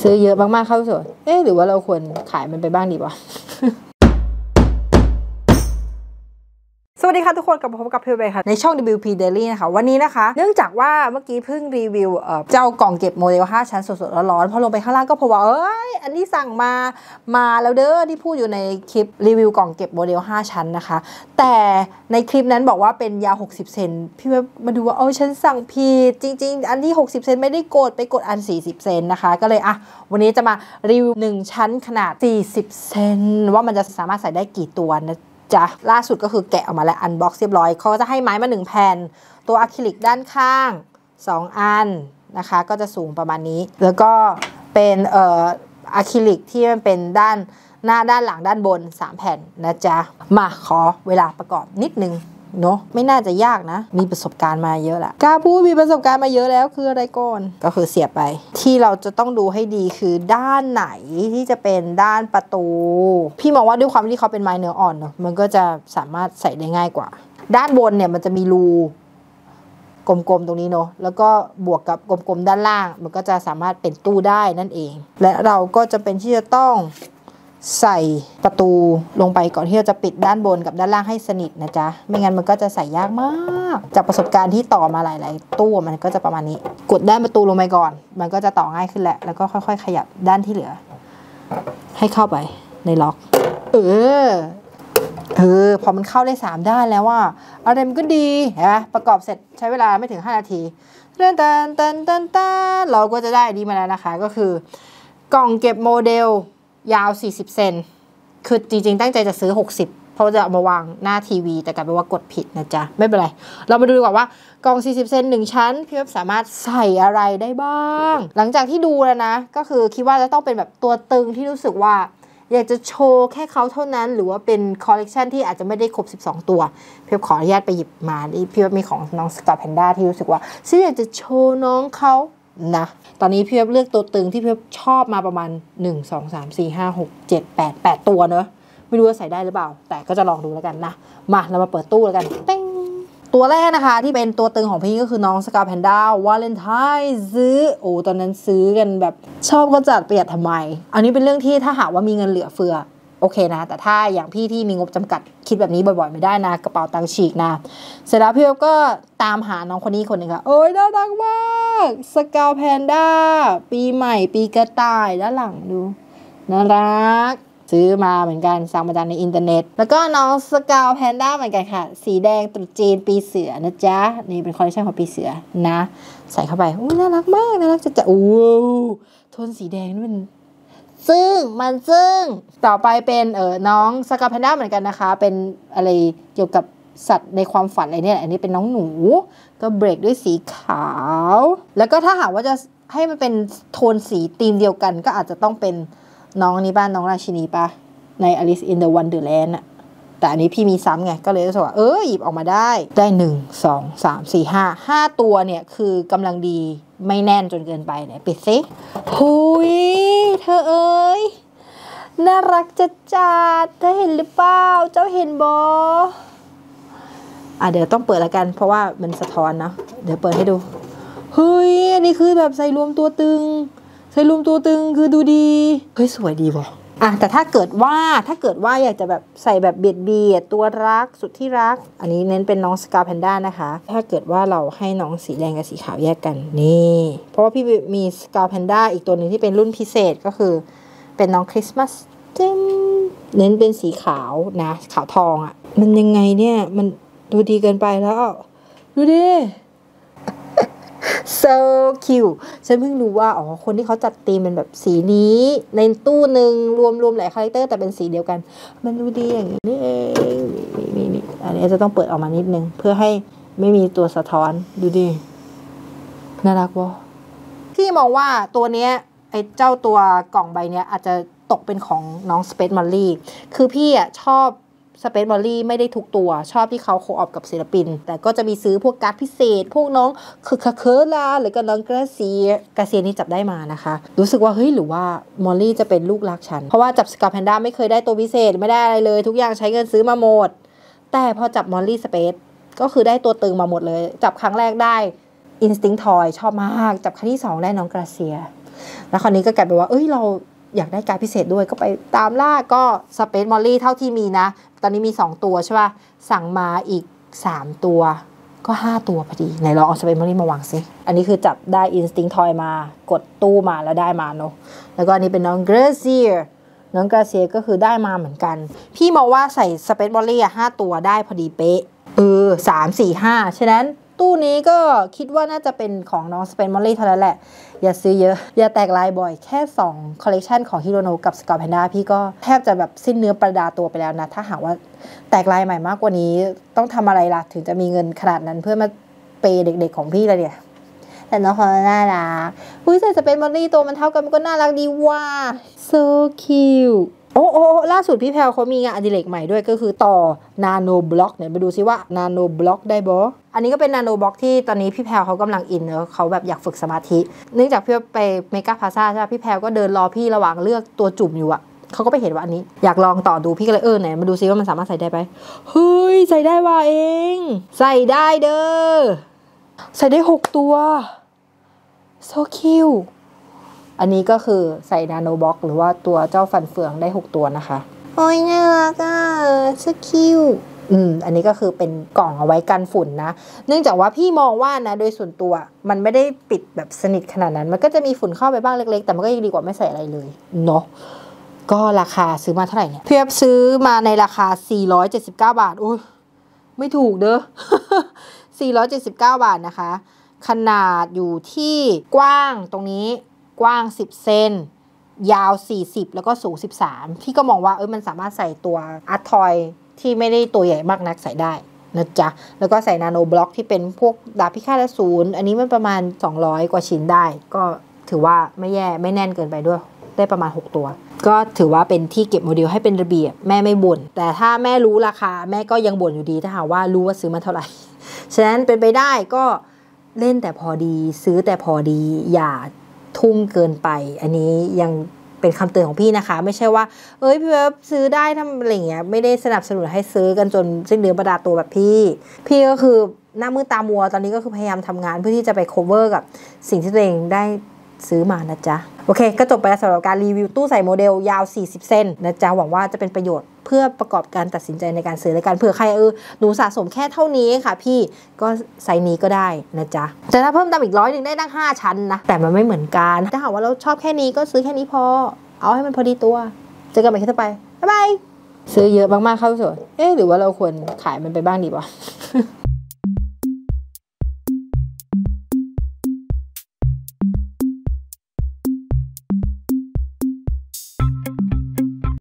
ซื้อเยอะมากๆเข้าสวยหรือว่าเราควรขายมันไปบ้างดีวะ สวัสดีค่ะทุกคนกลับมาพบกับพี่เบย์ค่ะในช่อง WP Daily นะคะวันนี้นะคะเนื่องจากว่าเมื่อกี้เพิ่งรีวิวเจ้ากล่องเก็บโมเดล5ชั้นสดๆร้อนๆพอลงไปข้างล่างก็พบว่าอันนี้สั่งมาแล้วเด้อที่พูดอยู่ในคลิปรีวิวกล่องเก็บโมเดล5ชั้นนะคะแต่ในคลิปนั้นบอกว่าเป็นยาว60เซนพี่เบย์มาดูว่าฉันสั่งผิดจริงๆอันที่60เซนไม่ได้กดไปกดอัน40เซนนะคะก็เลยวันนี้จะมารีวิว1ชั้นขนาด40เซนว่ามันจะสามารถใส่ได้กี่ตัวนะจ้ะล่าสุดก็คือแกะออกมาแล้วอันบ็อกซ์เรียบร้อยเขาจะให้ไม้มา1แผ่นตัวอะคริลิกด้านข้าง2อันนะคะก็จะสูงประมาณนี้แล้วก็เป็นอะคริลิกที่มันเป็นด้านหน้าด้านหลังด้านบน3แผ่นนะจ๊ะมาขอเวลาประกอบนิดนึงเนาะไม่น่าจะยากนะมีประสบการณ์มาเยอะแหละกล้าพูดมีประสบการณ์มาเยอะแล้วคืออะไรก่อนก็คือเสียบไปที่เราจะต้องดูให้ดีคือด้านไหนที่จะเป็นด้านประตูพี่มองว่าด้วยความที่เขาเป็นไม้เนื้ออ่อนเนาะมันก็จะสามารถใส่ได้ง่ายกว่าด้านบนเนี่ยมันจะมีรูกลมๆตรงนี้เนาะแล้วก็บวกกับกลมๆด้านล่างมันก็จะสามารถเป็นตู้ได้นั่นเองและเราก็จะเป็นที่จะต้องใส่ประตูลงไปก่อนที่เราจะปิดด้านบนกับด้านล่างให้สนิทนะจ๊ะไม่งั้นมันก็จะใส่ยากมากจากประสบการณ์ที่ต่อมาหลายๆตู้มันก็จะประมาณนี้กดด้านประตูลงไปก่อนมันก็จะต่อง่ายขึ้นแหละแล้วก็ค่อยๆขยับด้านที่เหลือให้เข้าไปในล็อกพอมันเข้าได้3ด้านแล้วว่าอะไรมันก็ดีเห็นไหมประกอบเสร็จใช้เวลาไม่ถึง5นาทีเราก็จะได้ดีมาแล้วนะคะก็คือกล่องเก็บโมเดลยาว40เซนคือจริงๆตั้งใจจะซื้อ60เพราะจะเอามาวางหน้าทีวีแต่กลายเป็นว่ากดผิดนะจ๊ะไม่เป็นไรเรามาดูดีกว่าว่ากล่อง40เซน1ชั้นพี่เว็บสามารถใส่อะไรได้บ้างหลังจากที่ดูแล้วนะก็คือคิดว่าจะต้องเป็นแบบตัวตึงที่รู้สึกว่าอยากจะโชว์แค่เขาเท่านั้นหรือว่าเป็นคอลเลกชันที่อาจจะไม่ได้ครบ12ตัวพี่เว็บขออนุญาตไปหยิบมาพี่เว็บมีของน้องสกาแพนด้าที่รู้สึกว่าฉันอยากจะโชว์น้องเขานะตอนนี้พี่เว็บเลือกตัวตึงที่พี่เว็บชอบมาประมาณ1 2 3 4 5 6 7 8ตัวเนอะไม่รู้ว่าใส่ได้หรือเปล่าแต่ก็จะลองดูแล้วกันนะมาเรามาเปิดตู้แล้วกันเต้งตัวแรกนะคะที่เป็นตัวตึงของพี่ก็คือน้องสกาแพนด้าวาเลนไทน์ซื้อตอนนั้นซื้อกันแบบชอบก็จัดประหยัดทำไมอันนี้เป็นเรื่องที่ถ้าหากว่ามีเงินเหลือเฟือโอเคนะแต่ถ้าอย่างพี่ที่มีงบจำกัดคิดแบบนี้บ่อยๆไม่ได้นะกระเป๋าตังค์ฉีกนะเสร็จแล้วพี่ก็ตามหาน้องคนนี้คนหนึ่งค่ะน่ารักมากสกาแพนด้าปีใหม่ปีกระต่ายด้านหลังดูน่ารักซื้อมาเหมือนกันสั่งมาจากในอินเทอร์เน็ตแล้วก็น้องสกาแพนด้าเหมือนกันค่ะสีแดงตรุษจีนปีเสือนะจ๊ะนี่เป็นคอลเลคชันของปีเสือนะใส่เข้าไปน่ารักมากน่ารักจะโทนสีแดงนี่มันซึ่งต่อไปเป็นน้องสกาแพนด้าเหมือนกันนะคะเป็นอะไรเกี่ยวกับสัตว์ในความฝันอะไรเนี่ยอันนี้เป็นน้องหนูก็เบรกด้วยสีขาวแล้วก็ถ้าหากว่าจะให้มันเป็นโทนสีธีมเดียวกันก็อาจจะต้องเป็นน้องนี้บ้านน้องราชินีป่ะใน Alice in the Wonderland อะแต่อันนี้พี่มีซ้ำไงก็เลยรู้สึกว่าหยิบออกมาได้1 2 3 4 5ตัวเนี่ยคือกำลังดีไม่แน่นจนเกินไปไหนปิดซิหุยเธอน่ารักจัดเธอเห็นหรือเปล่าเจ้าเห็นบอเดี๋ยวต้องเปิดแล้วกันเพราะว่ามันสะท้อนเนาะเดี๋ยวเปิดให้ดูเฮ้ยอันนี้คือแบบใส่รวมตัวตึงคือดูดีเฮ้ยสวยดีว่ะแต่ถ้าเกิดว่าอยากจะแบบใส่แบบเบียดตัวรักสุดที่รักอันนี้เน้นเป็นน้องสกาแพนด้านะคะถ้าเกิดว่าเราให้น้องสีแดงกับสีขาวแยกกันนี่เพราะว่าพี่มีสกาแพนด้าอีกตัวหนึ่งที่เป็นรุ่นพิเศษก็คือเป็นน้องคริสต์มาสเน้นเป็นสีขาวนะขาวทองมันยังไงเนี่ยมันดูดีเกินไปแล้วดูดิ so cute ฉันเพิ่งรู้ว่าคนที่เขาจัดธีมเป็นแบบสีนี้ในตู้หนึ่งรวมหลายคาแรคเตอร์แต่เป็นสีเดียวกันมันดูดีอย่างนี้นี่เองนี่อันนี้จะต้องเปิดออกมานิดนึงเพื่อให้ไม่มีตัวสะท้อนดูดิน่ารักวะพี่มองว่าตัวเนี้ยไอ้เจ้าตัวกล่องใบเนี้ยอาจจะตกเป็นของน้อง Space Molly คือพี่ชอบSpace Molly ไม่ได้ทุกตัวชอบที่เขาโคออปกับศิลปินแต่ก็จะมีซื้อพวกการ์ดพิเศษพวกน้องเคอร์ลาหรือก็น้องกราเซียนี่จับได้มานะคะรู้สึกว่าเฮ้ยหรือว่ามอลลี่จะเป็นลูกรักฉันเพราะว่าจับสกาแพนด้าไม่เคยได้ตัวพิเศษไม่ได้อะไรเลยทุกอย่างใช้เงินซื้อมาหมดแต่พอจับมอลลี่สเปซก็คือได้ตัวตึงมาหมดเลยจับครั้งแรกได้ Instinct Toy ชอบมากจับครั้งที่2ได้น้องกราเซียแล้วคราวนี้ก็กลายเป็นว่าเราอยากได้การพิเศษด้วยก็ไปตามล่าก็สเปซมอลลี่เท่าที่มีนะตอนนี้มี2ตัวใช่ป่ะสั่งมาอีก3ตัวก็5ตัวพอดีไหนลองเอาสเปซมอลลี่มาวางสิอันนี้คือจับได้อินสติ้งทอยมากดตู้มาแล้วได้มาเนาะแล้วก็อันนี้เป็นน้องเกรเซียก็คือได้มาเหมือนกันพี่มองว่าใส่สเปซมอลลี่5ตัวได้พอดีเป๊ะ3 4 5ฉะนั้นตู้นี้ก็คิดว่าน่าจะเป็นของน้องสเปนมอลลี่เท่านั้นแหละอย่าซื้อเยอะอย่าแตกลายบ่อยแค่2คอลเลกชันของฮิโรโนะกับสกอร์แพนด้าพี่ก็แทบจะแบบสิ้นเนื้อประดาตัวไปแล้วนะถ้าหากว่าแตกลายใหม่มากกว่านี้ต้องทำอะไรล่ะถึงจะมีเงินขนาดนั้นเพื่อมาเปย์เด็กๆของพี่เลยเนี่ยแต่น้องเขาน่ารักใส่สเปนมอลลี่ตัวมันเท่ากันมันก็น่ารักดีว่า so cute โอ้ล่าสุดพี่แพลเขามีงานอดิเรกใหม่ด้วยก็คือต่อนาโนบล็อกเนี่ยมาดูซิว่านาโนบล็อกได้บ่อันนี้ก็เป็นนาโนบล็อกที่ตอนนี้พี่แพลเขากำลังอินเนอะเขาแบบอยากฝึกสมาธิเนื่องจากพี่ไปเมกาพลาซ่าใช่ไหมพี่แพลก็เดินรอพี่ระหว่างเลือกตัวจุ่มอยู่อะเขาก็ไปเห็นว่าอันนี้อยากลองต่อดูพี่ก็เลยไหนมาดูซิว่ามันสามารถใส่ได้ไหมเฮ้ยใส่ได้ว่าเองใส่ได้เด้อใส่ได้6ตัว so cute อันนี้ก็คือใส่นาโนบล็อกหรือว่าตัวเจ้าฟันเฟืองได้6ตัวนะคะโอ้ยน่ารักอ่ะ so cute อันนี้ก็คือเป็นกล่องเอาไว้กันฝุ่นนะเนื่องจากว่าพี่มองว่านะโดยส่วนตัวมันไม่ได้ปิดแบบสนิทขนาดนั้นมันก็จะมีฝุ่นเข้าไปบ้างเล็กๆแต่มันก็ยังดีกว่าไม่ใส่อะไรเลยเนาะก็ราคาซื้อมาเท่าไหร่เนี่ยเพียบซื้อมาในราคา479 บาทโอ้ยไม่ถูกเด้อ 479 บาทนะคะขนาดอยู่ที่กว้างตรงนี้กว้าง10เซนยาว40แล้วก็สูง13พี่ก็มองว่ามันสามารถใส่ตัวอาร์ตทอยที่ไม่ได้ตัวใหญ่มากนักใส่ได้นะจ๊ะแล้วก็ใส่นาโนบล็อกที่เป็นพวกดาบพิฆาตอสูรอันนี้มันประมาณ200กว่าชิ้นได้ก็ถือว่าไม่แย่ไม่แน่นเกินไปด้วยได้ประมาณ6ตัวก็ถือว่าเป็นที่เก็บโมเดลให้เป็นระเบียบแม่ไม่บ่นแต่ถ้าแม่รู้ราคาแม่ก็ยังบ่นอยู่ดีถ้าหากว่ารู้ว่าซื้อมาเท่าไหร่ฉะนั้นเป็นไปได้ก็เล่นแต่พอดีซื้อแต่พอดีอย่าทุ่มเกินไปอันนี้ยังเป็นคำเตือนของพี่นะคะไม่ใช่ว่าพี่เว็บซื้อได้ทำอะไรเงี้ยไม่ได้สนับสนุนให้ซื้อกันจนสิ้นเดือนประดาตัวแบบพี่ก็คือหน้ามืดตามัวตอนนี้ก็คือพยายามทำงานเพื่อที่จะไป cover กับสิ่งที่ตัวเองได้ซื้อมานะจ๊ะโอเคก็จบไปแล้วสำหรับการรีวิวตู้ใส่โมเดลยาว40เซนนะจ๊ะหวังว่าจะเป็นประโยชน์เพื่อประกอบการตัดสินใจในการซื้อในการเผื่อใครหนูสะสมแค่เท่านี้ค่ะพี่ก็ไซส์นี้ก็ได้นะจ๊ะแต่ถ้าเพิ่มตามอีก100ได้ตั้ง5ชั้นนะแต่มันไม่เหมือนกันถ้าหากว่าเราชอบแค่นี้ก็ซื้อแค่นี้พอเอาให้มันพอดีตัวเจอกันใหม่คลิปต่อไปบ๊ายบายซื้อเยอะมากๆเข้าสวยหรือว่าเราควรขายมันไปบ้างดีป่ะ